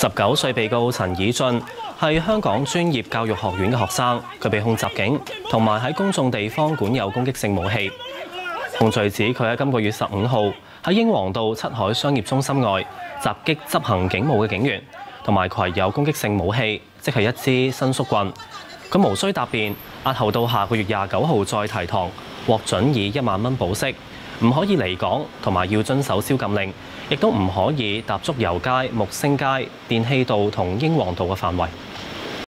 19歲被告陳以俊係香港專業教育學院嘅學生，佢被控襲警同埋喺公眾地方管有攻擊性武器。控罪指佢喺今個月15號喺英皇道七海商業中心外襲擊執行警務嘅警員，同埋攜有攻擊性武器，即係一支伸縮棍。佢無需答辯，押後到下個月29號再提堂，獲准以1萬蚊保釋，唔可以離港，同埋要遵守宵禁令，亦都唔可以踏足油街、木星街、電氣道同英皇道嘅範圍。